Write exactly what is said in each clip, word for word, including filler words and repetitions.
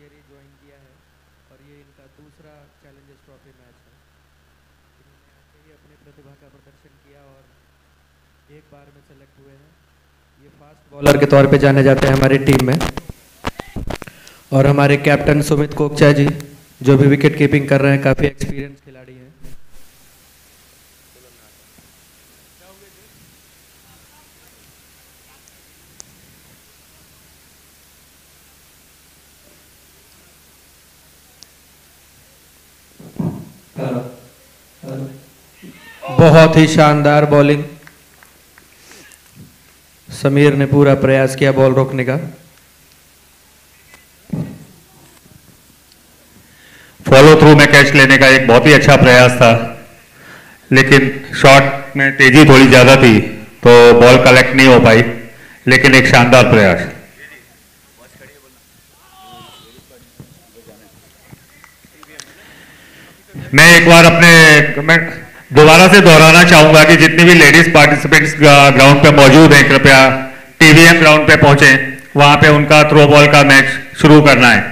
मेरी ज्वाइन किया है और ये इनका दूसरा चैलेंजर्स ट्रॉफी मैच है। इन्होंने आके ही अपनी प्रतिभा का प्रदर्शन किया और एक बार में सेलेक्ट हुए हैं। ये फास्ट बॉलर के तौर पे जाने जाते हैं हमारी टीम में। और हमारे कैप्टन सुमित कोकचा जी जो भी विकेट कीपिंग कर रहे हैं, काफ़ी एक्सपीरियंस खिलाड़ी हैं। बहुत ही शानदार बॉलिंग, समीर ने पूरा प्रयास किया बॉल रोकने का। फॉलो थ्रू में कैच लेने का एक बहुत ही अच्छा प्रयास था, लेकिन शॉट में तेजी थोड़ी ज्यादा थी तो बॉल कलेक्ट नहीं हो पाई, लेकिन एक शानदार प्रयास। मैं एक बार अपने मैं दोबारा से दोहराना चाहूंगा कि जितने भी लेडीज पार्टिसिपेंट्स ग्राउंड पे मौजूद हैं, कृपया टीवीएम ग्राउंड पे पहुंचे, वहां पे उनका थ्रो बॉल का मैच शुरू करना है।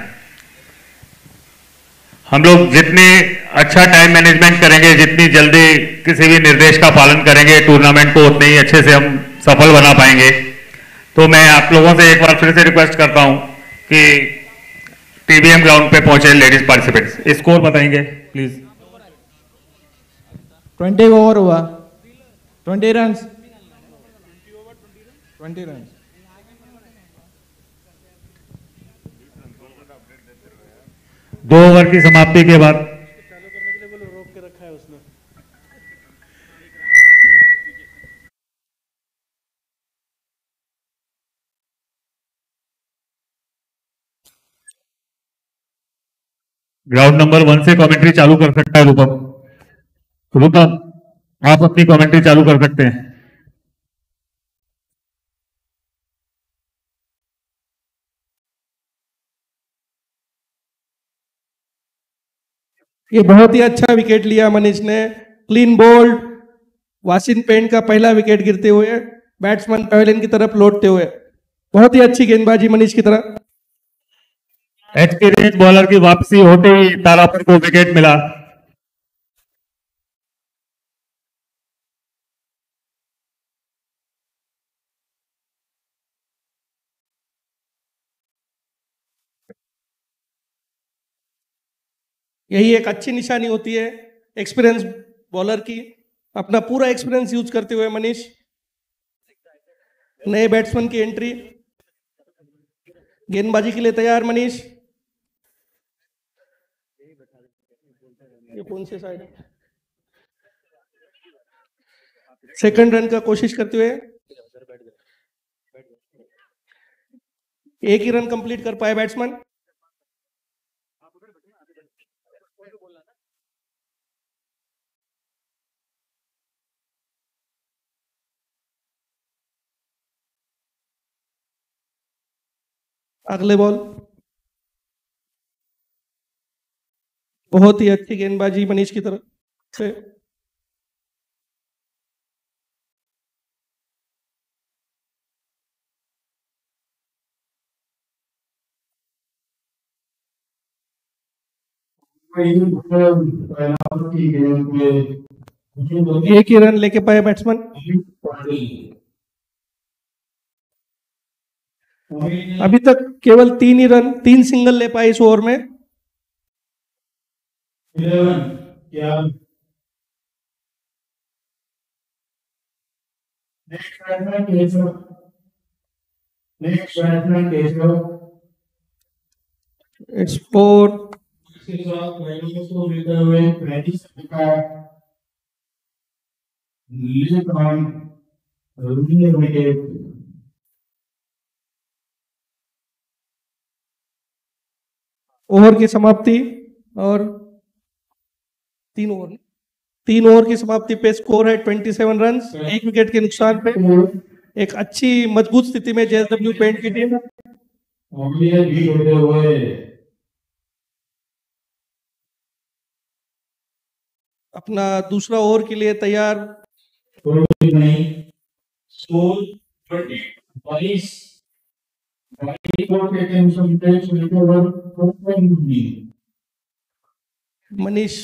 हम लोग जितनी अच्छा टाइम मैनेजमेंट करेंगे, जितनी जल्दी किसी भी निर्देश का पालन करेंगे, टूर्नामेंट को उतने ही अच्छे से हम सफल बना पाएंगे। तो मैं आप लोगों से एक बार फिर से रिक्वेस्ट करता हूं कि टीवीएम ग्राउंड पे पहुंचे लेडीज पार्टिसिपेंट्स। स्कोर बताएंगे प्लीज। ट्वेंटी ओवर हुआ, ट्वेंटी रन, ट्वेंटी रन। दो ओवर की समाप्ति के बाद चालू करने के लिए बोलो, रोक के रखा है उसने। ग्राउंड नंबर वन से कमेंट्री चालू कर सकता है रूपम। रूपम, आप अपनी कमेंट्री चालू कर सकते हैं। ये बहुत ही अच्छा विकेट लिया मनीष ने, क्लीन बोल्ड, वासिन पेंट का पहला विकेट गिरते हुए बैट्समैन पवेलियन की तरफ लौटते हुए। बहुत ही अच्छी गेंदबाजी मनीष की तरफ। एक्सपीरियंस बॉलर की वापसी होते ही तारापुर को विकेट मिला। यही एक अच्छी निशानी होती है एक्सपीरियंस बॉलर की। अपना पूरा एक्सपीरियंस यूज करते हुए मनीष, नए बैट्समैन की एंट्री, गेंदबाजी के लिए तैयार मनीष। ये कौन से साइड है? सेकंड रन का कोशिश करते हुए एक ही रन कंप्लीट कर पाए बैट्समैन। अगले बॉल, बहुत ही अच्छी गेंदबाजी मनीष की तरफ से। एक ही रन लेके पाए बैट्समैन। अभी तक केवल तीन ही रन, तीन सिंगल ले पाए इस ओवर में। क्या next batsman Keshav, next batsman Keshav. It's four. इसके साथ मैंने को लेते हुए प्रैक्टिस का lead on ruling wicket. Over की समाप्ति और तीन ओवर तीन ओवर की समाप्ति पे स्कोर है सत्ताईस रन, एक विकेट के नुकसान पे। एक अच्छी मजबूत स्थिति में जेएसडब्ल्यू पेंट की टीम अपना दूसरा ओवर के लिए तैयार। स्कोर बाईस मनीष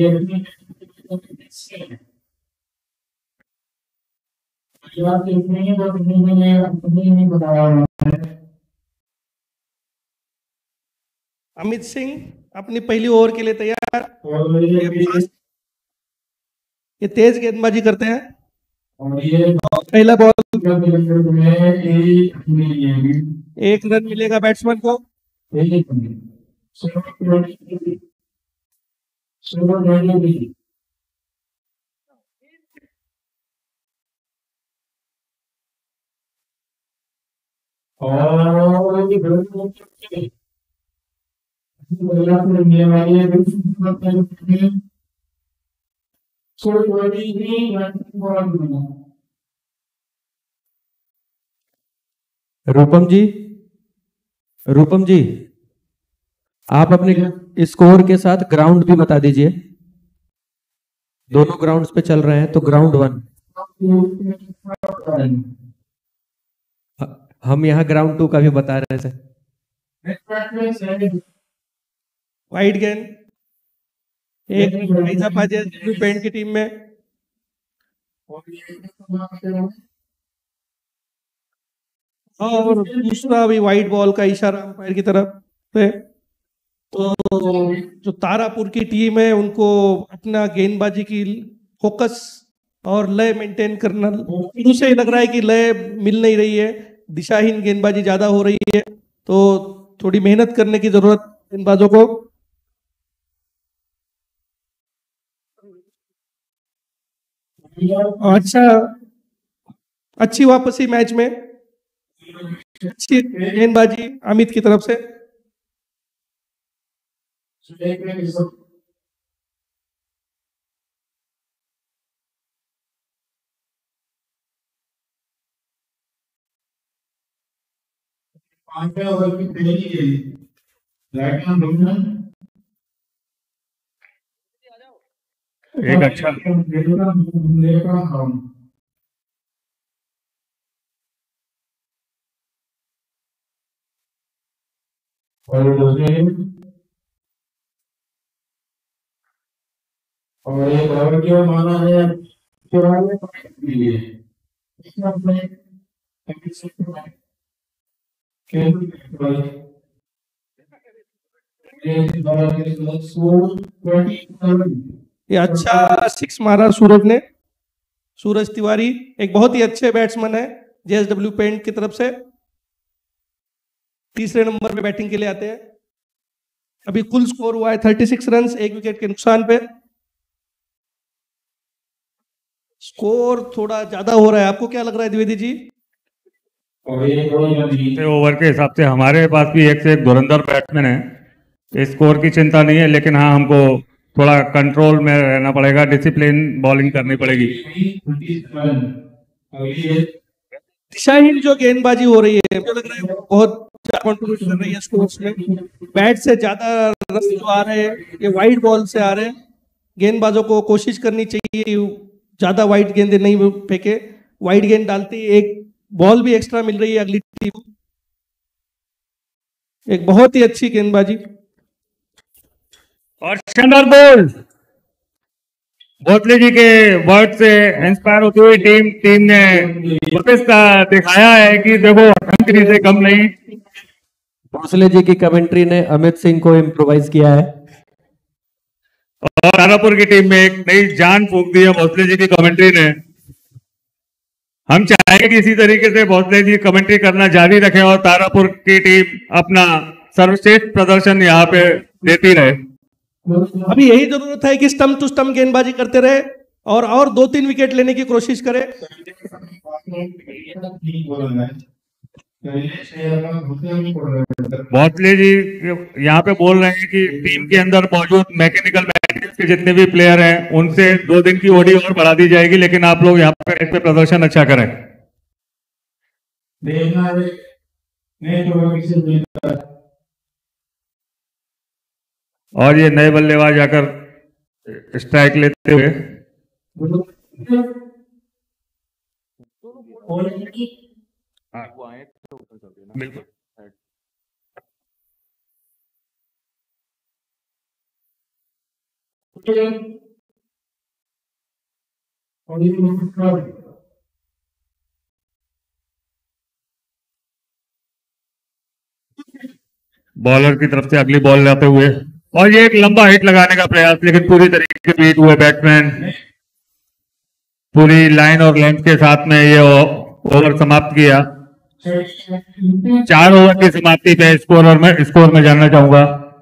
अमित सिंह अपनी पहली ओवर के लिए तैयार। ये, ये तेज गेंदबाजी करते हैं। पहला बॉल एक रन मिलेगा बैट्समैन को। रूपम जी, रूपम जी, आप अपने स्कोर के साथ ग्राउंड भी बता दीजिए। दोनों ग्राउंड्स पे चल रहे हैं तो ग्राउंड वन, हम यहाँ ग्राउंड टू का भी बता रहे थे। वाइड गेंद एक पेंट की टीम में। और दूसरा भी वाइट बॉल का इशारा अंपायर की तरफ पे। तो जो तारापुर की टीम है उनको अपना गेंदबाजी की फोकस और लय मेंटेन करना, शुरू से ही लग रहा है कि लय मिल नहीं रही है, दिशाहीन गेंदबाजी ज्यादा हो रही है, तो थोड़ी मेहनत करने की जरूरत गेंदबाजों को। अच्छा, अच्छी वापसी मैच में, अच्छी गेंदबाजी अमित की तरफ से। एक अच्छा और एक और क्या माना है ये अच्छा सिक्स मारा सूरज ने। सूरज तिवारी एक बहुत ही अच्छे बैट्समैन है, जेएसडब्ल्यू पेंट की तरफ से तीसरे नंबर पे बैटिंग के लिए आते हैं। अभी कुल स्कोर हुआ है थर्टी सिक्स रन, एक विकेट के नुकसान पे। स्कोर थोड़ा ज्यादा हो रहा है, आपको क्या लग रहा है द्विवेदी जी? ओवर के हिसाब से हमारे पास भी एक से एक धुरंधर बैट्समैन है, स्कोर की चिंता नहीं है, लेकिन हाँ हमको थोड़ा कंट्रोल में रहना पड़ेगा, डिसिप्लिन बॉलिंग करनी पड़ेगी। दिशाहीन जो गेंदबाजी हो रही है, मुझे लग रहा है बहुत कंट्रीब्यूट कर रही है स्कोर्स में। बैट से ज्यादा रन जो आ रहे हैं ये वाइड बॉल से आ रहे हैं। गेंदबाजों को कोशिश करनी चाहिए कि ज्यादा वाइड गेंदे नहीं फेंके, वाइड गेंद डालते एक बॉल भी एक्स्ट्रा मिल रही है अगली टीम को। एक बहुत ही अच्छी गेंदबाजी और शानदार बॉल। भोसले जी के वर्ड से इंस्पायर होती हुई टीम टीम ने वापस का दिखाया है कि देखो कंट्री से कम नहीं। भोसले जी की कमेंट्री ने अमित सिंह को इम्प्रोवाइज किया है और तारापुर की टीम में एक नई जान फूंक दी है भोसले जी की कमेंट्री ने। हम चाहेंगे कि इसी तरीके से भोसले जी कमेंट्री करना जारी रखें और तारापुर की टीम अपना सर्वश्रेष्ठ प्रदर्शन यहाँ पे देती रहे। अभी यही जरूरत है कि स्टंप टू स्टंप गेंदबाजी करते रहे और और दो तीन विकेट लेने की कोशिश करे। भोसले जी यहाँ पे बोल रहे हैं कि टीम के अंदर मौजूद मैकेनिकल मैट्रिक्स के जितने भी प्लेयर हैं उनसे दो दिन की ओडी और बढ़ा दी जाएगी, लेकिन आप लोग यहाँ पे इस पे प्रदर्शन अच्छा करें। और ये नए बल्लेबाज आकर स्ट्राइक लेते हुए बिल्कुल बॉलर की तरफ से अगली बॉल लाते हुए, और ये एक लंबा हिट लगाने का प्रयास, लेकिन पूरी तरीके से बीट हुए बैट्समैन। पूरी लाइन और लेंथ के साथ में ये ओवर समाप्त किया। चार ओवर की समाप्ति पे स्कोर और मैं स्कोर में जानना चाहूंगा।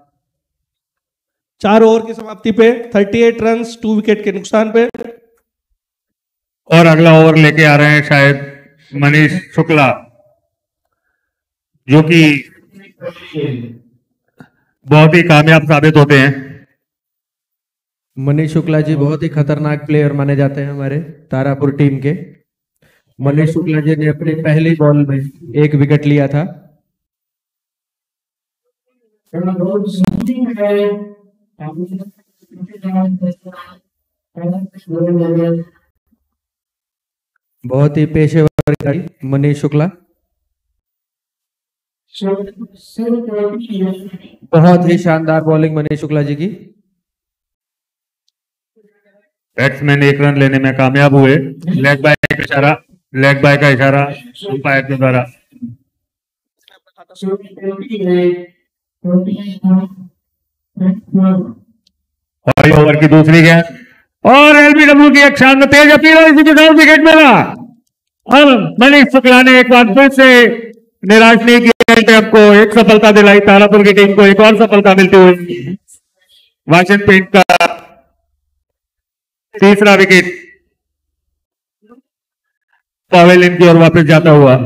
चार ओवर की समाप्ति पे अड़तीस रन, टू विकेट के नुकसान पे। और अगला ओवर लेके आ रहे हैं शायद मनीष शुक्ला, जो कि बहुत ही कामयाब साबित होते हैं। मनीष शुक्ला जी बहुत ही खतरनाक प्लेयर माने जाते हैं हमारे तारापुर टीम के। मनीष शुक्ला जी ने अपनी पहली बॉल में एक विकेट लिया था। बहुत ही पेशेवर खिलाड़ी मनीष शुक्ला, बहुत ही शानदार बॉलिंग मनीष शुक्ला जी की। बैट्समैन एक रन लेने में कामयाब हुए। लेग बाय का इशारा, लेग बाय का इशारा अंपायर के द्वारा। और ओवर की दूसरी गेंद और एलबीडब्ल्यू की एक शानदार तेज अपील, इसी के साथ विकेट मिला। और मनीष शुक्ला ने एक बार फिर से निराश नहीं किया, आपको एक सफलता दिलाई। तारापुर की टीम को एक और सफलता मिलती हुई। वाशिंगटन पेंट का तीसरा विकेट पवेलियन की ओर वापस जाता हुआ।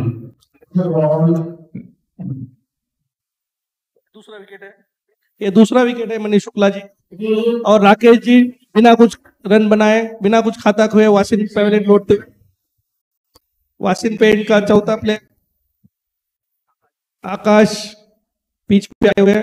दूसरा विकेट है, ये दूसरा विकेट है मनीष शुक्ला जी। और राकेश जी बिना कुछ रन बनाए, बिना कुछ खाता खोए वाशिंगटन पवेलियन लौटते हुए। वाशिंगटन पेंट का चौथा प्लेयर आकाश पिच पे आए हुए हैं।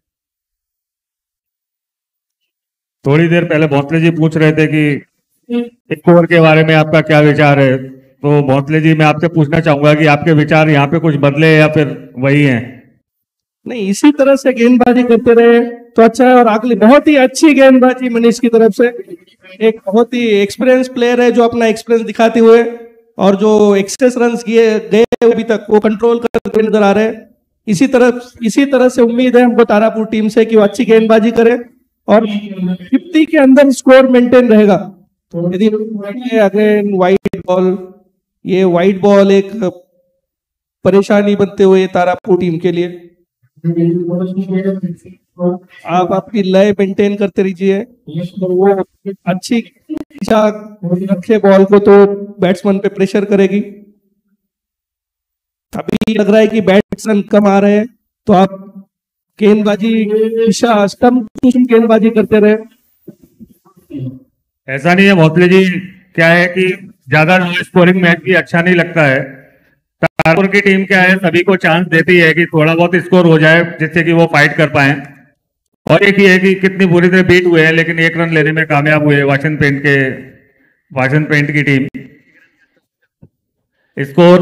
थोड़ी देर पहले भोंसले जी पूछ रहे थे कि एक ओवर के बारे में आपका क्या विचार है, तो भोंसले जी मैं आपसे पूछना चाहूंगा कि आपके विचार यहाँ पे कुछ बदले या फिर वही हैं? नहीं, इसी तरह से गेंदबाजी करते रहे तो अच्छा है। और अगली बहुत ही अच्छी गेंदबाजी मनीष की तरफ से। एक बहुत ही एक्सपीरियंस प्लेयर है जो अपना एक्सपीरियंस दिखाते हुए और जो एक्सेस रन गए अभी तक वो कंट्रोल करते नजर आ रहे हैं। इसी तरह इसी तरह से उम्मीद है हमको तारापुर टीम से कि वो अच्छी गेंदबाजी करे और फिफ्टी के अंदर स्कोर मेंटेन रहेगा। यदि अगेन वाइट बॉल, ये वाइट बॉल एक परेशानी बनते हुए तारापुर टीम के लिए। आप आपकी लय मेंटेन करते रहिए। वो अच्छी दिशा रखे बॉल को तो बैट्समैन पे प्रेशर करेगी। अभी लग रहा है कि बैट्समैन कम आ रहे हैं तो आप गेंदबाजी दिशा स्टंप गेंदबाजी करते रहे। ऐसा नहीं है भोसले जी, क्या है कि ज्यादा लो स्कोरिंग मैच भी अच्छा नहीं लगता है। तारापुर की टीम क्या है, सभी को चांस देती है कि थोड़ा बहुत स्कोर हो जाए जिससे कि वो फाइट कर पाए। और एक ही है कि कितनी बुरी तरह बीट हुए हैं लेकिन एक रन लेने में कामयाब हुए वाशिंगटन पेंट के वाशिंगटन पेंट की टीम। स्कोर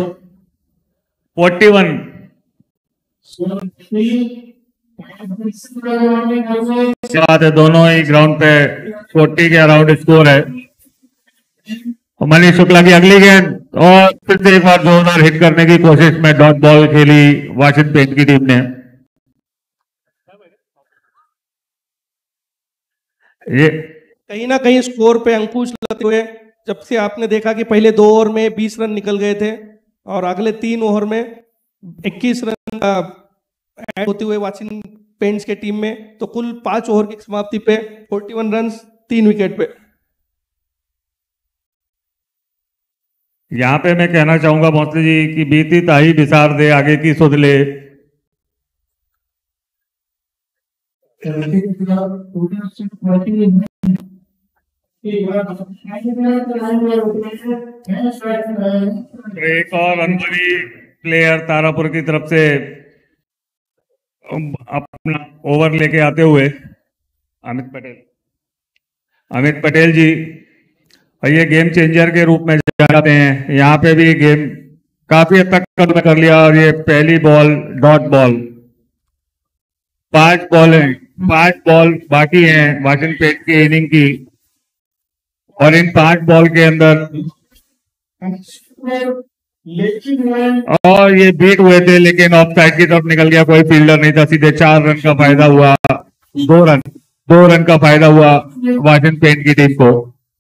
इक्यासी। बात है, दोनों ही ग्राउंड पे चालीस के अराउंड स्कोर है। मनीष शुक्ला की अगली गेंद और फिर से एक बार जोरदार हिट करने की कोशिश में डॉट बॉल खेली वाशिंगटन पेंट की टीम ने। ये कहीं ना कहीं स्कोर पे अंकुश लगाते हुए, जब से आपने देखा कि पहले दो ओवर में बीस रन निकल गए थे और अगले तीन ओवर में इक्कीस रन का ऐड होते हुए वाशिंगटन पेंट्स के टीम में, तो कुल पांच ओवर की समाप्ति पे इकतालीस रन, तीन विकेट पे। यहां पे मैं कहना चाहूंगा भोसले जी कि बीती ताही बिसार दे आगे की सुध ले। एक और अनुभवी प्लेयर तारापुर की तरफ से अपना ओवर लेके आते हुए अमित पटेल अमित पटेल जी, ये गेम चेंजर के रूप में जाते हैं। यहाँ पे भी गेम काफी हद तक कर लिया और ये पहली बॉल डॉट बॉल, पांच बॉलें पांच बॉल बाकी हैं वाशिंगटन की इनिंग की, और इन पांच बॉल के अंदर और ये बीट हुए थे, लेकिन ऑफ साइड की तरफ निकल गया, कोई फील्डर नहीं था, सीधे चार रन का फायदा हुआ, दो रन दो रन का फायदा हुआ वाशिंगटन की टीम को।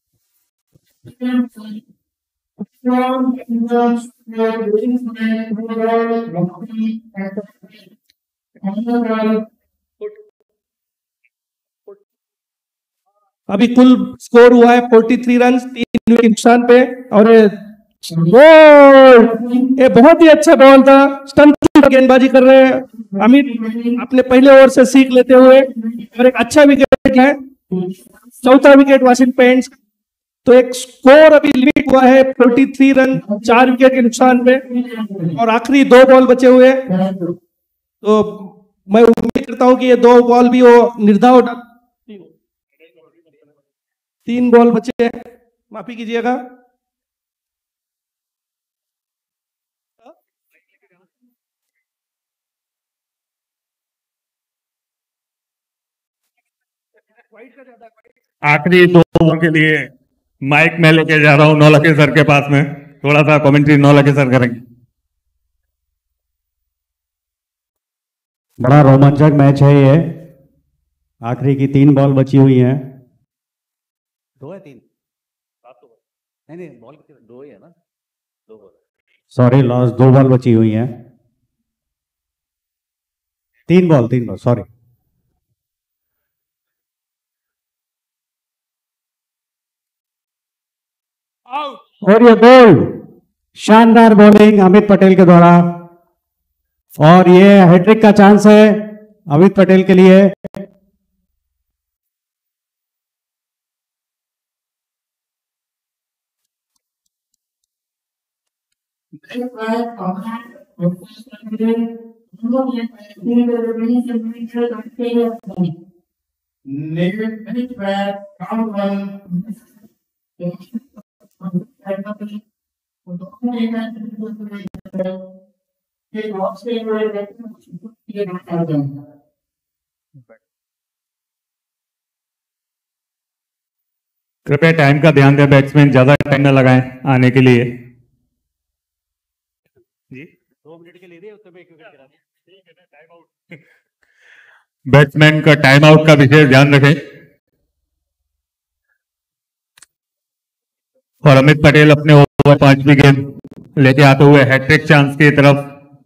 अभी कुल स्कोर हुआ है तैंतालीस रन, तीन विकेट के नुकसान पे। और ये गोल, ये बहुत ही अच्छा बॉल था, स्टंप गेंदबाजी कर रहे हैं अमित अपने पहले ओवर से सीख लेते हुए, और एक अच्छा विकेट है, चौथा विकेट वाशिंगटन पेंट्स। तो एक स्कोर अभी लिमिट हुआ है तैंतालीस रन, चार विकेट के नुकसान पे, और आखिरी दो बॉल बचे हुए। तो मैं उम्मीद करता हूं कि ये दो बॉल भी वो निर्धाव, तीन बॉल बचे, माफी कीजिएगा। आखिरी दो ओवर के लिए माइक में लेके जा रहा हूं नौलखे सर के पास में, थोड़ा सा कमेंट्री नौलखे सर करेंगे। बड़ा रोमांचक मैच है ये, आखिरी की तीन बॉल बची हुई हैं। दो है तीन नहीं नहीं बॉल दो ही है ना, दो बॉल सॉरी लॉस, दो बॉल बची हुई हैं, तीन बॉल तीन बॉल सॉरी। और ये गोल, शानदार बॉलिंग अमित पटेल के द्वारा, और ये हैट्रिक का चांस है अमित पटेल के लिए। कृपया टाइम का ध्यान दें, बैट्समैन ज्यादा टाइम न लगाएं आने के लिए। जी दो मिनट के लिए दे, उसमें एक विकेट गिरा दे। बैट्समैन का टाइम आउट का विशेष ध्यान रखें। और अमित पटेल अपने ओवर पांचवी गेंद लेके आते हुए हैट्रिक चांस की तरफ,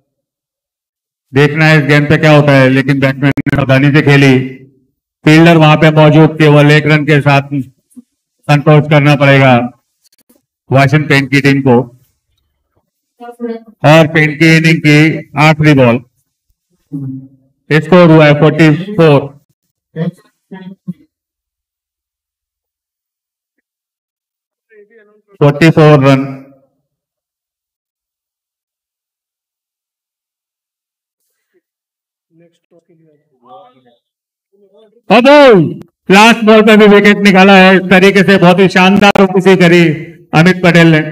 देखना है इस गेंद पे क्या होता है, लेकिन बैट्समैन ने सावधानी से खेली, फील्डर वहां पे मौजूद, केवल एक रन के साथ संतोष करना पड़ेगा वाशिंगटन की टीम को। और पेन की इनिंग की आखिरी बॉल, स्कोर हुआ है forty four. Forty four run. अब लास्ट बॉल पे भी विकेट निकाला है इस तरीके से, बहुत ही शानदार वापसी करी अमित पटेल ने।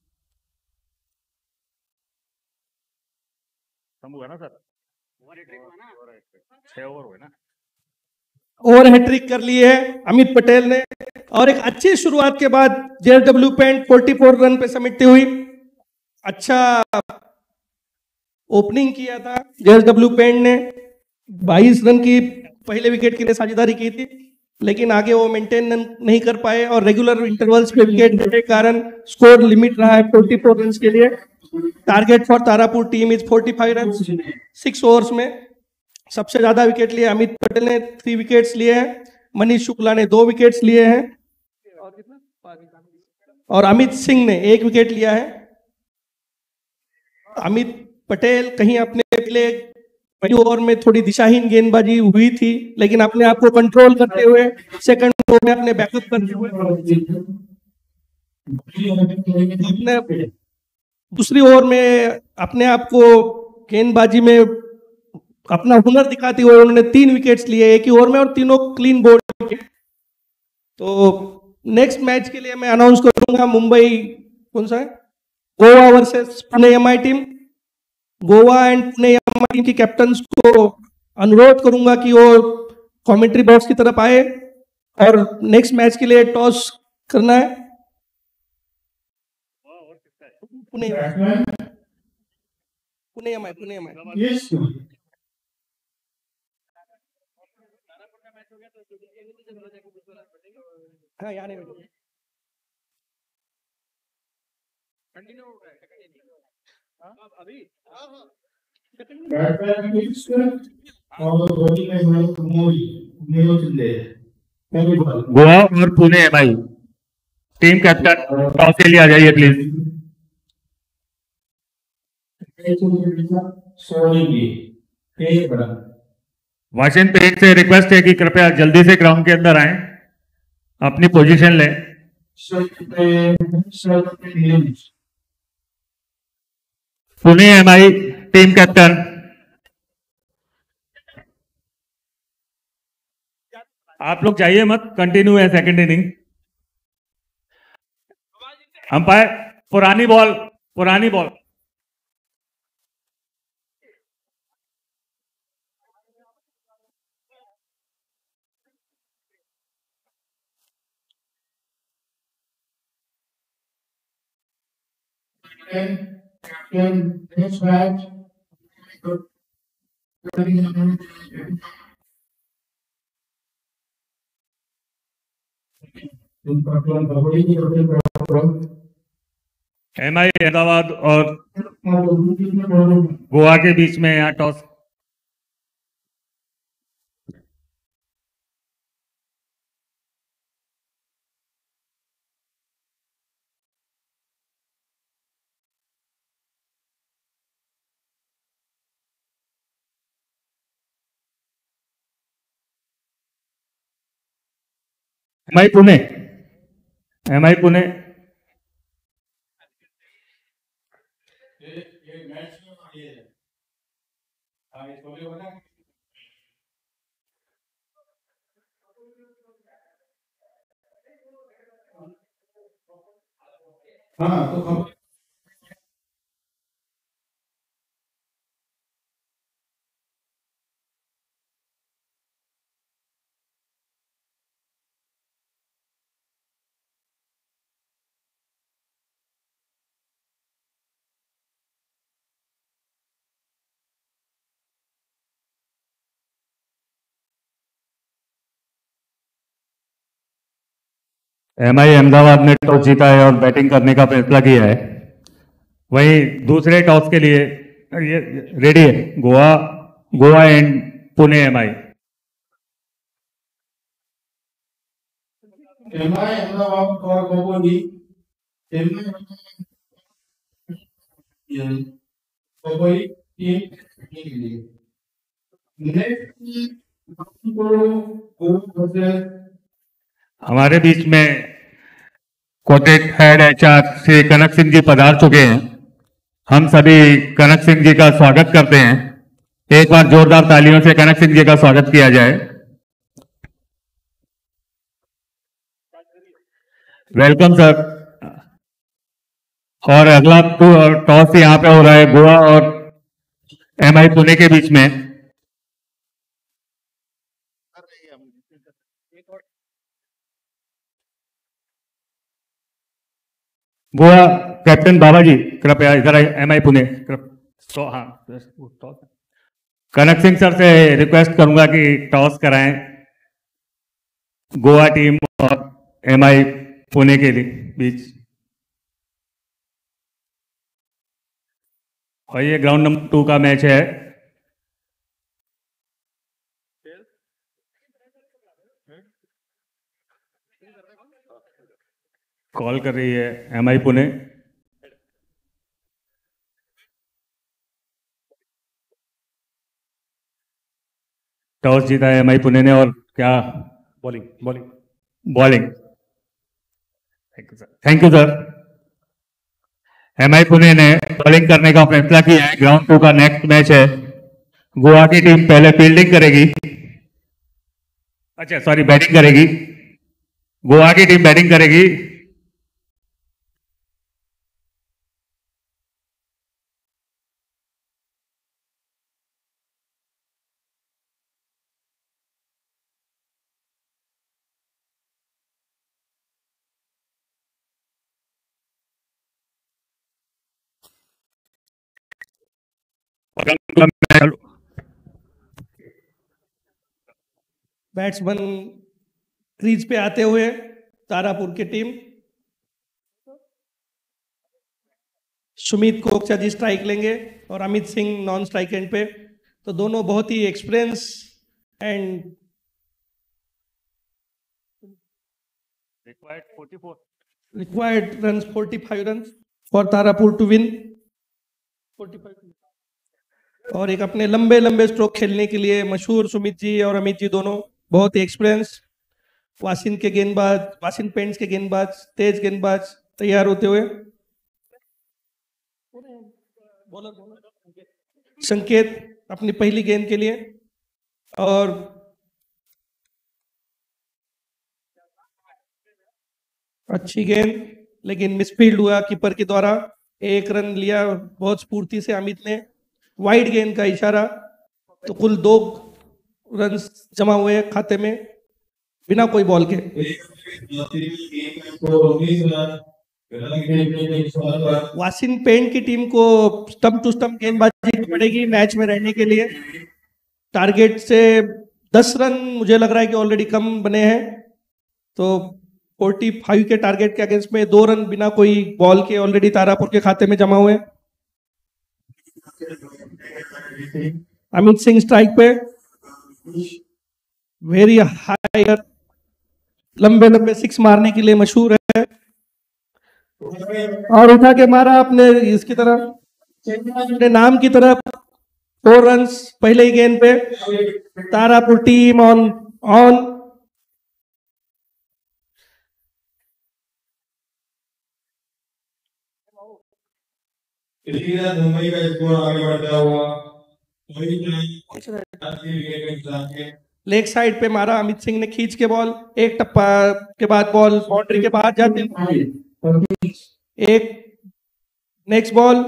हुआ ना सर, छह ओवर हुए ना, ओवर हैट्रिक कर ली है अमित पटेल ने, और एक अच्छी शुरुआत के बाद जेएसडब्ल्यू पेंट चौवालीस रन पे समेटती हुई अच्छा ओपनिंग किया था। जेएसडब्ल्यू पेंट ने बाईस रन की पहले विकेट के लिए साझेदारी की थी, लेकिन आगे वो मेंटेन नहीं कर पाए, और रेगुलर इंटरवल्स पे विकेट गिरने के कारण स्कोर लिमिट रहा है चौवालीस रन के लिए। Target for Tarapur team is पैंतालीस रन सिक्स ओवर्स में। सबसे ज्यादा विकेट लिए अमित पटेल ने थ्री विकेट्स लिए हैं, मनीष शुक्ला ने दो विकेट्स लिए हैं, और कितना और अमित सिंह ने एक विकेट लिया है। अमित पटेल कहीं अपने पिछले पहली ओवर में थोड़ी दिशाहीन गेंदबाजी हुई थी, लेकिन अपने आप को कंट्रोल करते हुए सेकंड ओवर में अपने बैकअप करते हुए अपने दूसरी ओवर में अपने आप को गेंदबाजी में अपना हुनर दिखाते हुए उन्होंने तीन विकेट्स लिए एक ही ओवर में, और तीनों क्लीन बोल्ड। तो नेक्स्ट मैच के लिए मैं अनाउंस करूंगा मुंबई, कौन सा है, Goa versus Pune MI team. Goa and Pune MI team की कैप्टन्स को अनुरोध करूंगा कि वो कमेंट्री बॉक्स की तरफ आए और नेक्स्ट मैच के लिए टॉस करना है। Pune Pune M I Pune M I Yes. हाँ यहाँ नहीं Batman is और बॉलिंग में हमारे मोई मेलो चले पहली बॉल गोवा और Pune MI team captain toss के लिए आ जाइए प्लीज। सोएंगे एक बड़ा वाशिंग पेट से रिक्वेस्ट है कि कृपया जल्दी से ग्राउंड के अंदर आएं, अपनी पोजीशन लें। पुणे एमआई टीम कैप्टन आप लोग जाइए मत, कंटिन्यू है सेकंड इनिंग। अंपायर पुरानी बॉल पुरानी ball Captain, next match. MI Hyderabad और गोवा के बीच में यहाँ toss. MI Pune MI Pune हाँ तो हम एमआई अहमदाबाद ने टॉस जीता है और बैटिंग करने का फैसला किया है। वहीं दूसरे टॉस के लिए ये रेडी है Goa Goa and Pune MI. MI Ahmedabad और कोकोली एमआई कोकोली टीम के लिए नेक्स्ट हमारे बीच में कोटेड हेड एचआर श्री कनक सिंह जी पधार चुके हैं। हम सभी कनक सिंह जी का स्वागत करते हैं। एक बार जोरदार तालियों से कनक सिंह जी का स्वागत किया जाए। Welcome sir. और अगला टॉस यहाँ पे हो रहा है गोवा और एमआई पुणे के बीच में। गोवा कैप्टन बाबा जी कृपया इधर एमआई पुणे तो हाँ कनक सिंह सर से रिक्वेस्ट करूंगा कि टॉस कराएं गोवा टीम और एमआई पुणे के लिए बीच। और ये ग्राउंड नंबर टू का मैच है। कॉल कर रही है एमआई पुणे। टॉस जीता है एमआई पुणे ने और क्या bowling bowling bowling thank you sir thank you sir. MI Pune ने बॉलिंग करने का फैसला किया है। ग्राउंड टू का नेक्स्ट मैच है। गोवा की टीम पहले फील्डिंग करेगी, अच्छा सॉरी बैटिंग करेगी। गोवा की टीम बैटिंग करेगी। बैट्समैन क्रीज पे आते हुए तारापुर की टीम। सुमित कोकचा जी स्ट्राइक लेंगे और Amit Singh non strike end पे। तो दोनों बहुत ही experience and required forty four required run forty five run for Tarapur to win forty five. और एक अपने लंबे लंबे स्ट्रोक खेलने के लिए मशहूर सुमित जी और अमित जी दोनों बहुत ही एक्सपीरियंस। वासिन के गेंदबाज, वासिन पेंट्स के गेंदबाज, तेज गेंदबाज तैयार होते हुए। संकेत अपनी पहली गेंद के लिए और अच्छी गेंद लेकिन मिसफील्ड हुआ कीपर के द्वारा। एक रन लिया बहुत स्फूर्ति से अमित ने। वाइड गेंद का इशारा। तो कुल दो रन जमा हुए खाते में बिना कोई बॉल के। वासिन पेंट की टीम को स्टंप टू स्टंप गेंदबाजी पड़ेगी मैच में रहने के लिए। टारगेट से दस रन मुझे लग रहा है कि ऑलरेडी कम बने हैं। तो पैंतालीस के टारगेट के अगेंस्ट में दो रन बिना कोई बॉल के ऑलरेडी तारापुर के खाते में जमा हुए। अमित सिंह स्ट्राइक पे, वेरी हाई, लंबे लंबे सिक्स मारने के लिए मशहूर है और उठा के मारा अपने इसकी तरफ, अपने नाम की तरफ। फोर रन्स पहले ही गेंद पे। Tarapur team on on Mumbai का स्कोर आगे बढ़ता हुआ लेग साइड पे मारा अमित सिंह ने खींच के बॉल। एक टप्पा के बाद बॉल बाउंड्री के बाहर जाते हैं। एक नेक्स्ट बॉल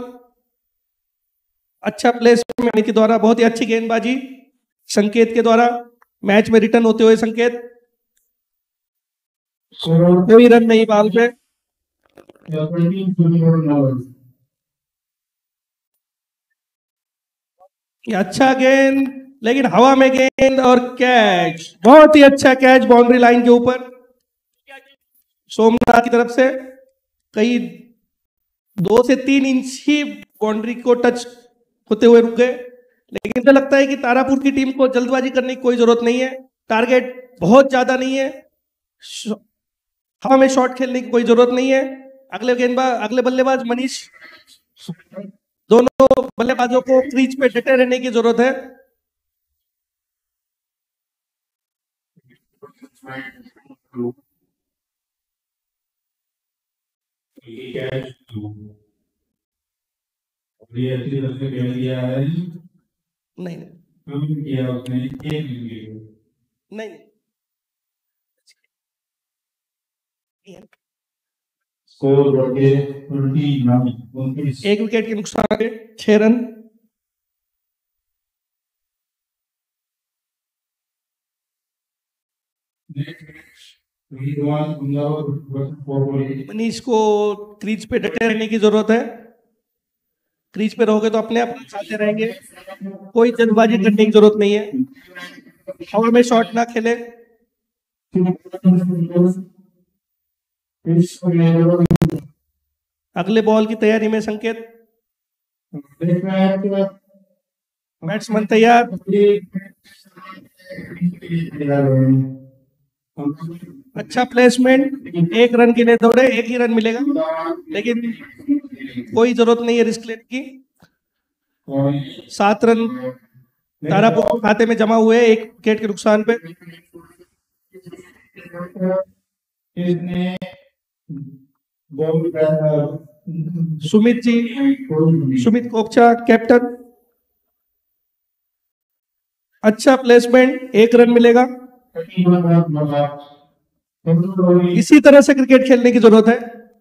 अच्छा प्लेसमेंट के द्वारा, बहुत ही अच्छी गेंदबाजी संकेत के द्वारा। मैच में रिटर्न होते हुए संकेत, कोई रन नहीं बॉल पे। ये अच्छा गेंद लेकिन हवा में गेंद और कैच, बहुत ही अच्छा कैच बाउंड्री लाइन के ऊपर सोमनाथ की तरफ से। कई दो से तीन इंच ही बाउंड्री को टच होते हुए रुक गए। लेकिन मुझे लगता है कि तारापुर की टीम को जल्दबाजी करने की कोई जरूरत नहीं है। टारगेट बहुत ज्यादा नहीं है, हवा में शॉट खेलने की कोई जरूरत नहीं है। अगले गेंदबाज अगले बल्लेबाज मनीष, दोनों बल्लेबाजों को क्रीज पे डटे रहने की जरूरत है। अच्छी तरह से खेल दिया है। नहीं नहीं किया उसने एक नहीं स्कोर बढ़ के उनतीस। एक विकेट के नुकसान पे छह रन। मनीष को क्रीज पे डटे रहने की जरूरत है। क्रीज पे रहोगे तो अपने आप खाते रहेंगे, कोई जल्दबाजी करने की जरूरत नहीं है। हवा में शॉट ना खेले। अगले बॉल की तैयारी में संकेत, बैट्समैन तैयार। अच्छा प्लेसमेंट, एक रन के लिए दौड़े, एक ही रन मिलेगा लेकिन कोई जरूरत नहीं है रिस्क लेने की। सात रन तारापुर खाते में जमा हुए एक विकेट के नुकसान पे। सुमित जी, सुमित कोकचा कैप्टन, अच्छा प्लेसमेंट, एक रन मिलेगा। इसी तरह से क्रिकेट खेलने की जरूरत है।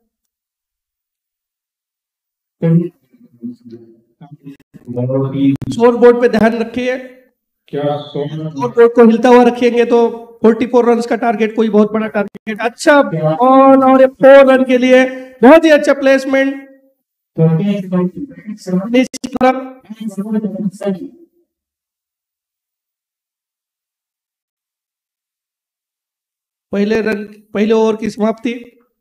स्कोर बोर्ड पे ध्यान रखिए, स्कोर बोर्ड को हिलता हुआ रखेंगे तो चौवालीस रन का टारगेट कोई बहुत बड़ा टारगेट। अच्छा बॉल और फोर रन के लिए बहुत ही अच्छा प्लेसमेंट। पहले रन पहले ओवर की समाप्ति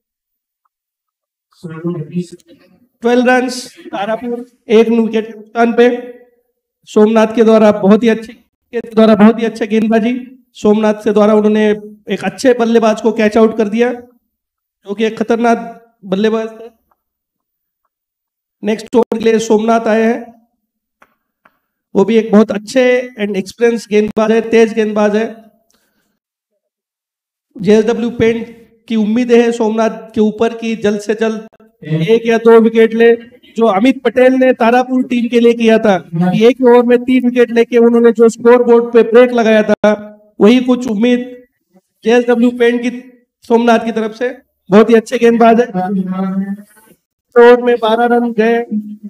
ट्वेल्व रन तारापुर, एक विकेट के नुकसान पे। सोमनाथ के द्वारा बहुत ही अच्छी के द्वारा बहुत ही अच्छे गेंदबाजी, सोमनाथ से द्वारा उन्होंने एक अच्छे बल्लेबाज को कैच आउट कर दिया, जो कि एक खतरनाक बल्लेबाज थे। नेक्स्ट ओवर के लिए सोमनाथ आए हैं, वो भी एक बहुत अच्छे एंड एक्सपीरियंस गेंदबाज है, तेज गेंदबाज है। जेएसडब्ल्यू पेंट की उम्मीदें है सोमनाथ के ऊपर की जल्द से जल्द एक या दो विकेट ले, जो अमित पटेल ने तारापुर टीम के लिए किया था। एक ओवर में तीन विकेट लेके उन्होंने जो स्कोर बोर्ड पे ब्रेक लगाया था, वही कुछ उम्मीद जेएसडब्ल्यू पेंट की सोमनाथ की तरफ से। बहुत ही अच्छे गेंदबाज है। ओवर में बारह रन गए।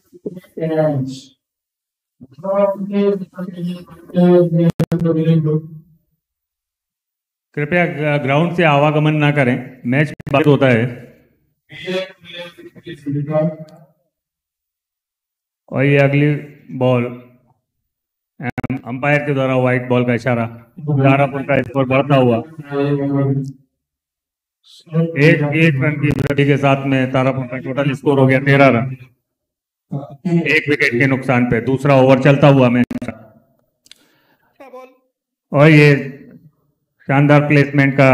कृपया ग्राउंड से आवागमन ना करें, मैच बात होता है। और ये अगली बॉल अंपायर के द्वारा व्हाइट बॉल का इशारा, तारापुर का स्कोर बढ़ता हुआ एक एक रन की वृद्धि के साथ में तारापुर का टोटल स्कोर हो गया तेरह रन, एक विकेट के नुकसान पे। दूसरा ओवर चलता हुआ मैच और ये शानदार प्लेसमेंट का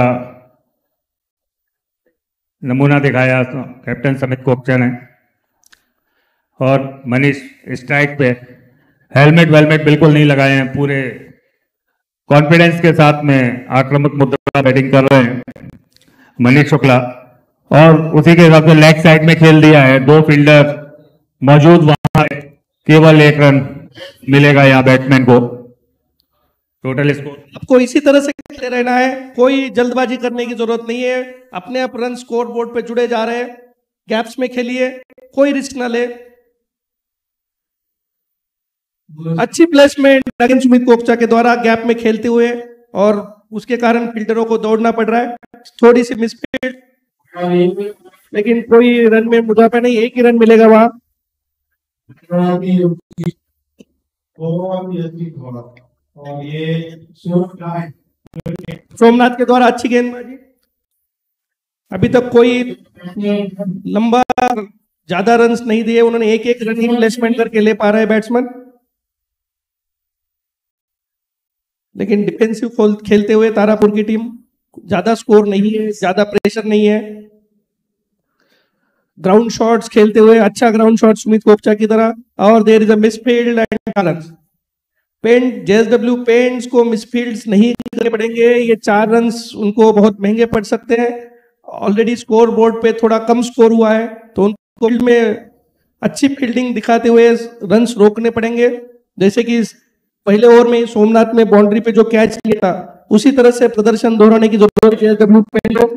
नमूना दिखाया कैप्टन समित कोकचा ने। और मनीष स्ट्राइक पे हेलमेट वेलमेट बिल्कुल नहीं लगाए हैं, पूरे कॉन्फिडेंस के साथ में आक्रामक मुद्रा बैटिंग कर रहे हैं मनीष शुक्ला। और उसी के हिसाब से लेग साइड में खेल दिया है, दो फील्डर मौजूद वहां है, केवल एक रन मिलेगा यहाँ बैट्समैन को। टोटल स्कोर आपको इसी तरह से खेलते रहना है, कोई जल्दबाजी करने की जरूरत नहीं है। अपने आप रन स्कोर बोर्ड पे जुड़े जा रहे हैं, गैप्स में खेलिए, कोई रिस्क ना ले। अच्छी प्लेसमेंट नागिन सुमित कोकचा के द्वारा गैप में खेलते हुए, और उसके कारण फील्डरों को दौड़ना पड़ रहा है। थोड़ी सी मिसफील्ड, लेकिन कोई रन में मुनाफा नहीं, एक ही रन मिलेगा वहां। और ये सोमनाथ के द्वारा अच्छी गेंदबाजी, अभी तक कोई लंबा ज्यादा रन्स नहीं दिए उन्होंने, एक एक रन की प्लेसमेंट करके ले पा रहे हैं बैट्समैन। लेकिन डिफेंसिव खेलते हुए तारापुर की टीम, ज्यादा स्कोर नहीं है, ज्यादा प्रेशर नहीं है। ग्राउंड शॉट्स खेलते हुए अच्छा ग्राउंड शॉट सुमित कोकचा की तरह, और there is a misfield and runs. Paint JSW paints को मिसफील्ड्स नहीं करने पड़ेंगे, ये चार रन्स उनको बहुत महंगे पड़ सकते हैं। ऑलरेडी स्कोर बोर्ड पे थोड़ा कम स्कोर हुआ है, तो उनको फील्ड में अच्छी फील्डिंग दिखाते हुए रन्स रोकने पड़ेंगे। जैसे कि पहले ओवर में सोमनाथ ने बाउंड्री पे जो कैच लिया था, उसी तरह से प्रदर्शन दोहराने की जरूरत है जेएसडब्ल्यू पेंट को।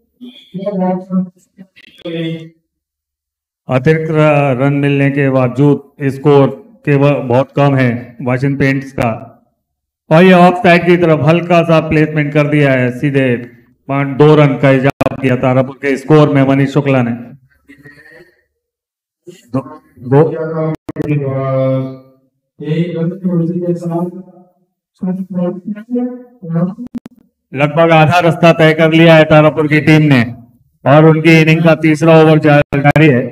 अतिरिक्त रन मिलने के बावजूद स्कोर केवल बहुत कम है वाशिंगटन पेंट्स का। और ये ऑफ साइड की तरफ हल्का सा प्लेसमेंट कर दिया है, सीधे पांच दो रन का इजाफा किया तारापुर के स्कोर में मनीष शुक्ला ने। दो, दो लगभग आधा रास्ता तय कर लिया है तारापुर की टीम ने, और उनकी इनिंग का तीसरा ओवर जारी है।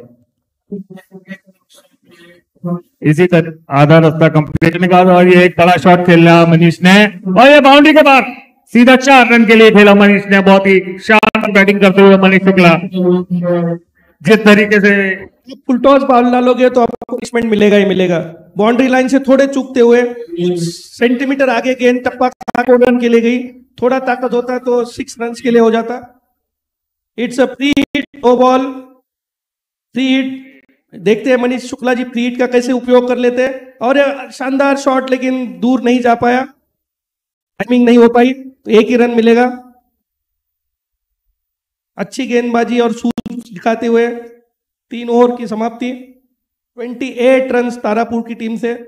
इसी तरह आधा रास्ता कंप्लीट करने का, और ये एक बड़ा शॉट खेल रहा मनीष ने, और ये बाउंड्री के बाद सीधा चार रन के लिए खेला मनीष ने। बहुत ही शानदार बैटिंग करते हुए मनीष शुक्ला। जिस तरीके से फुल टॉस बॉल डालोगे तो आपको पनिशमेंट मिलेगा ही मिलेगा। बाउंड्री लाइन से थोड़े चूकते हुए सेंटीमीटर आगे गेंद टप्पा रन के लिए गई, थोड़ा ताकत होता तो सिक्स रन के लिए हो जाता। It's a free hit, no ball, free hit. देखते हैं मनीष शुक्ला जी फ्री हिट का कैसे उपयोग कर लेते हैं। और शानदार शॉट, लेकिन दूर नहीं जा पाया, टाइमिंग नहीं हो पाई, तो एक ही रन मिलेगा। अच्छी गेंदबाजी और सूझ दिखाते हुए तीन ओवर की समाप्ति, अट्ठाईस रन तारापुर की टीम से।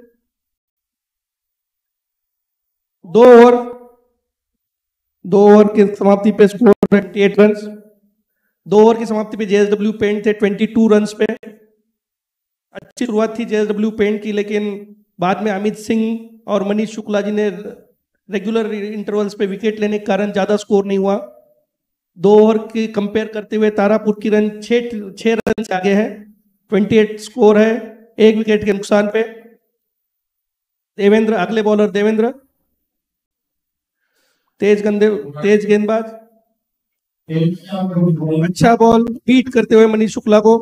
दो ओवर दो ओवर की समाप्ति पे स्कोर अट्ठाईस रन। दो ओवर की समाप्ति पे जेएसडब्ल्यू पेंट थे बाईस रन पे। अच्छी शुरुआत थी जेएसडब्ल्यू पेंट की, लेकिन बाद में अमित सिंह और मनीष शुक्ला जी ने रेगुलर इंटरवल्स पे विकेट लेने के कारण ज्यादा स्कोर नहीं हुआ। दो ओवर की कंपेयर करते हुए तारापुर की रन छह छह रन से आगे है। अट्ठाईस स्कोर है, एक विकेट के नुकसान पे। देवेंद्र अगले बॉलर देवेंद्र, तेज गंदे तेज गेंदबाज, अच्छा बॉल बीट करते हुए मनीष शुक्ला को।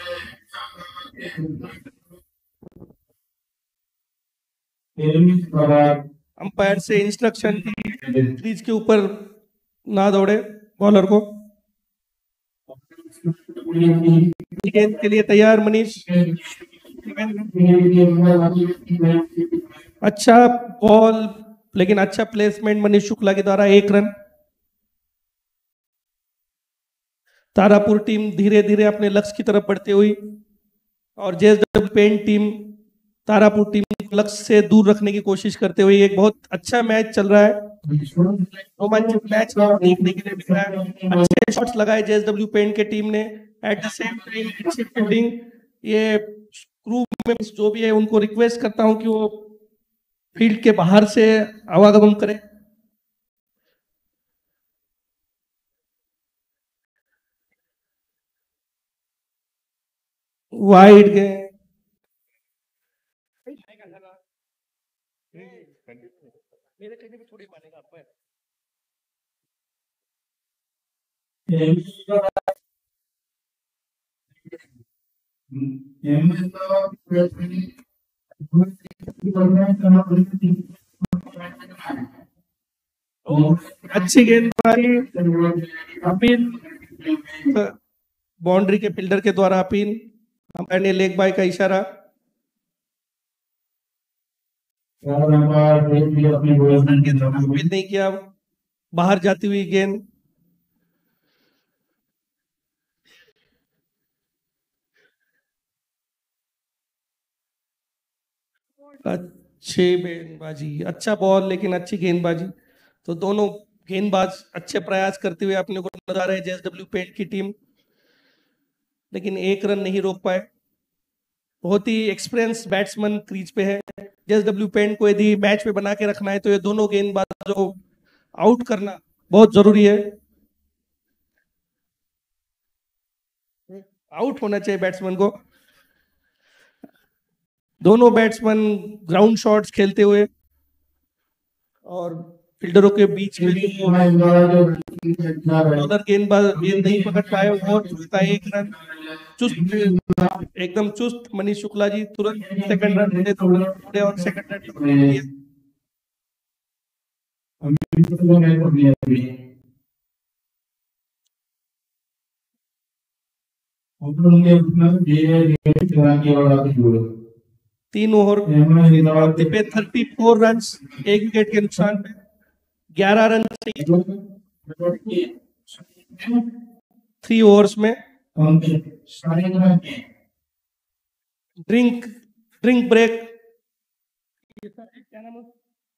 अंपायर से इंस्ट्रक्शन क्रीज के ऊपर ना दौड़े बॉलर को। गेंद के लिए तैयार मनीष। अच्छा बॉल लेकिन अच्छा प्लेसमेंट मनीष शुक्ला के द्वारा, एक रन। तारापुर टीम धीरे धीरे अपने लक्ष्य की तरफ बढ़ती हुई और JSW paint team Tarapur team को लक्ष्य से दूर रखने की कोशिश करते हुए एक बहुत अच्छा मैच चल रहा है। रोमांचक मैच देखने के लिए मिल रहा है। अच्छे शॉट्स लगाए जेएसडब्ल्यू पेंट के टीम ने। एट द सेम टाइम अच्छी फील्डिंग। ये क्रू में जो भी है उनको रिक्वेस्ट करता हूं कि वो फील्ड के बाहर से आवागमन करें। वाइड गए मेरे कहने पे थोड़ी मानेगा अंपायर। अच्छी गेंदबाजी, अपील बाउंड्री के फील्डर के द्वारा अपील। अंपायर ने लेग बाय का इशारा। अपील नहीं किया, बाहर जाती हुई गेंद। अच्छी गेंदबाजी, अच्छा बॉल लेकिन अच्छी गेंदबाजी। तो दोनों गेंदबाज अच्छे प्रयास करते हुए अपने को नजर आ रहे हैं जेएसडब्ल्यू पेंट की टीम, लेकिन एक रन नहीं रोक पाए। बहुत ही एक्सपीरियंस बैट्समैन क्रीज पे है। जेएसडब्ल्यू पेंट को यदि मैच में बना के रखना है तो ये दोनों गेंदबाजों को आउट करना बहुत जरूरी है। आउट होना चाहिए बैट्समैन को। दोनों बैट्समैन ग्राउंड शॉट्स खेलते हुए और फील्डरों के बीच में बॉलर गेंदबाज गेंद नहीं पकड़ पाए और चुस्ता एक रन। चुस्त एकदम चुस्त मनीष शुक्ला जी तुरंत सेकंड रन दे दौड़े और सेकंड रन दिए। तीन ओवर पे थर्टी फोर रन, एक विकेट के नुकसान पे। ग्यारह रन चाहिए थ्री ओवर्स में। Drink drink break. क्या नाम है?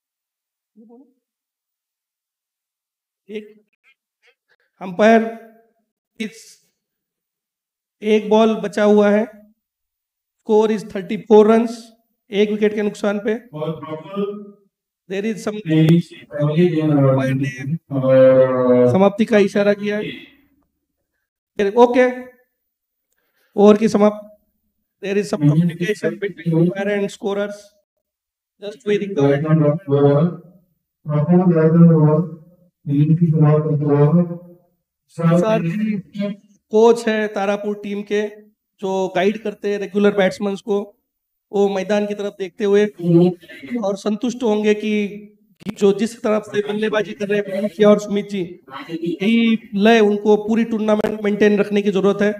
एक अंपायर इस एक बॉल बचा हुआ है। Score is thirty four run, एक विकेट के नुकसान पे। देयर इज सम समाप्ति का इशारा किया है। ओके, ओवर की समाप्ति। There is some communication between umpire and scorers. Just we required sir coach है तारापुर टीम के जो गाइड करते हैं रेगुलर बैट्समैन को, वो मैदान की तरफ देखते हुए और संतुष्ट होंगे कि जो जिस तरफ से बल्लेबाजी कर रहे हैं मुखिया और सुमित जी, यही लय उनको पूरी टूर्नामेंट मेंटेन रखने की जरूरत है।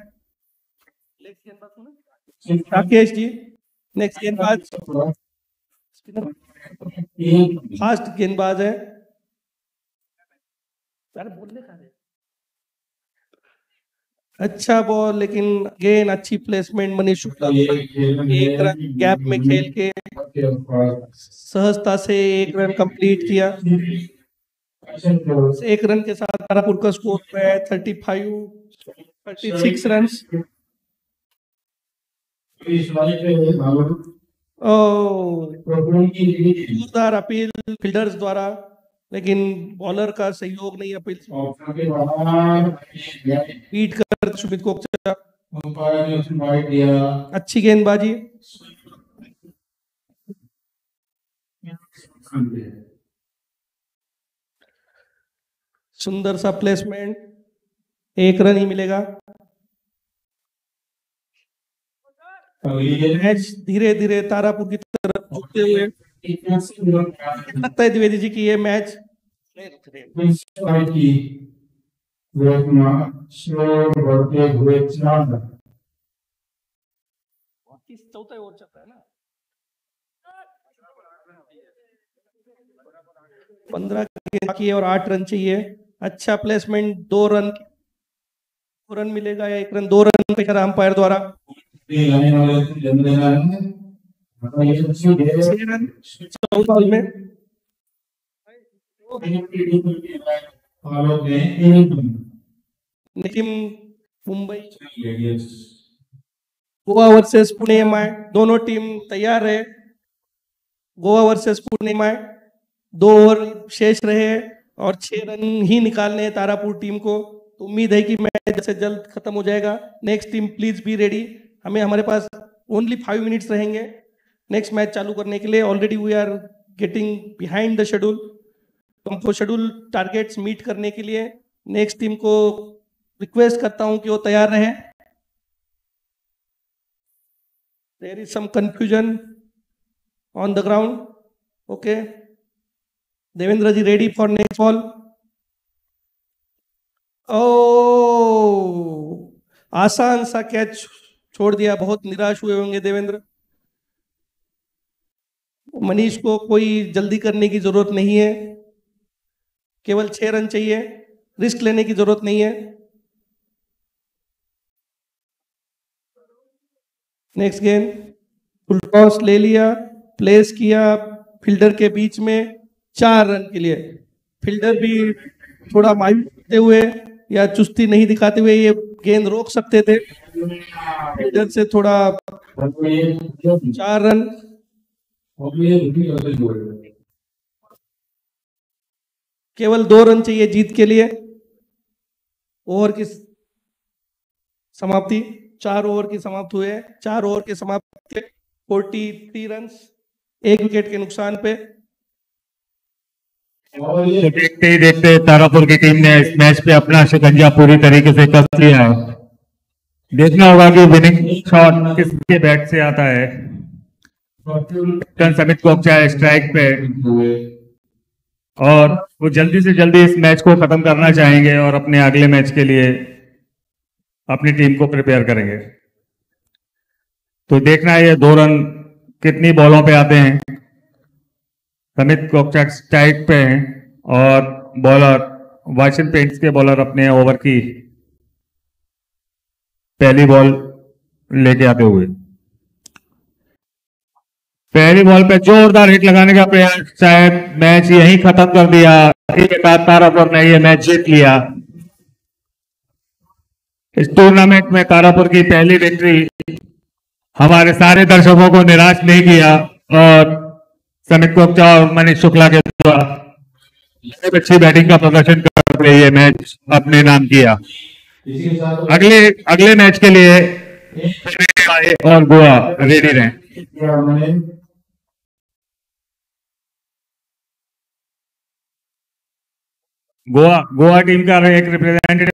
राकेश जी नेक्स्ट गेंदबाज फास्ट गेंदबाज है। बोलने का अच्छा बॉल लेकिन गेंद अच्छी प्लेसमेंट मनीष शुक्ला एक रन गैप में खेल के सहजता से एक रन कंप्लीट किया। एक रन के साथ तारापुर का स्कोर है thirty five thirty six run. जोरदार अपील फील्डर्स द्वारा, लेकिन बॉलर का सहयोग नहीं, अपील ऑप्शन के बाद बीट कर सुमित कोकचा। अंपायर ने उसमें वाइड दिया। अच्छी गेंदबाजी, सुंदर सा प्लेसमेंट, एक रन ही मिलेगा। मैच धीरे धीरे तारापुर की तरफ झुकते हुए लगता है द्विवेदी जी की ये मैच की बढ़ते हुए चार चौथा ओवर चलता है ना, पंद्रह गेंद बाकी है और आठ रन चाहिए। अच्छा प्लेसमेंट, दो रन दो रन मिलेगा या एक रन, दो रन पे करा अंपायर द्वारा। छह रन चौदह बॉल में। Team Mumbai Goa versus Pune M I, दोनों टीम तैयार है। Goa versus Pune M I, दो ओवर शेष रहे और छह रन ही निकालने हैं तारापुर टीम को। तो उम्मीद है कि मैच जल्द से जल्द खत्म हो जाएगा। Next team please be ready, हमें हमारे पास ओनली फाइव मिनट्स रहेंगे नेक्स्ट मैच चालू करने के लिए। Already we are getting behind the schedule, तो हमको शेड्यूल टारगेट्स मीट करने के लिए नेक्स्ट टीम को रिक्वेस्ट करता हूं कि वो तैयार रहे। There is some confusion on the ground. Okay, Devendra ji ready for next ball. Oh, आसान सा कैच छोड़ दिया, बहुत निराश हुए होंगे देवेंद्र। मनीष को कोई जल्दी करने की जरूरत नहीं है, केवल छह रन चाहिए, रिस्क लेने की जरूरत नहीं है। नेक्स्ट गेंद, फुल टॉस ले लिया, प्लेस किया फील्डर के बीच में, चार रन के लिए। फील्डर भी थोड़ा मायूस होते हुए या चुस्ती नहीं दिखाते हुए ये गेंद रोक सकते थे, फील्डर से थोड़ा। चार रन, केवल दो रन चाहिए जीत के लिए। ओवर की समाप्ति, चार ओवर की समाप्त हुए, चार ओवर के समाप्ति फोर्टी थ्री रन, एक विकेट के नुकसान पे। तो देखते ही देखते तारापुर की टीम ने इस मैच पे अपना शिकंजा पूरी तरीके से कस लिया है। देखना होगा कि विनिंग शॉट किसके बैट से आता है। कैप्टन समित कोकचा स्ट्राइक पे और वो जल्दी से जल्दी इस मैच को खत्म करना चाहेंगे और अपने अगले मैच के लिए अपनी टीम को प्रिपेयर करेंगे। तो देखना है ये दो रन कितनी बॉलों पे आते हैं। समित कोकचा स्ट्राइक पे हैं और बॉलर वाशिंग पेंट्स के बॉलर अपने ओवर की पहली बॉल लेके आते हुए पहली बॉल पे जोरदार हिट लगाने का प्रयास, शायद मैच यहीं खत्म कर दिया। एक साथ तारापुर ने ये मैच जीत लिया। इस टूर्नामेंट में तारापुर की पहली विक्ट्री हमारे सारे दर्शकों को निराश नहीं किया और समित कोकचा और मनीष शुक्ला के द्वारा बहुत अच्छी बैटिंग का प्रदर्शन करके ये मैच अपने नाम किया। अगले अगले मैच के लिए और गोवा रेडी रहें। गोवा गोवा टीम का एक रिप्रेजेंटेटिव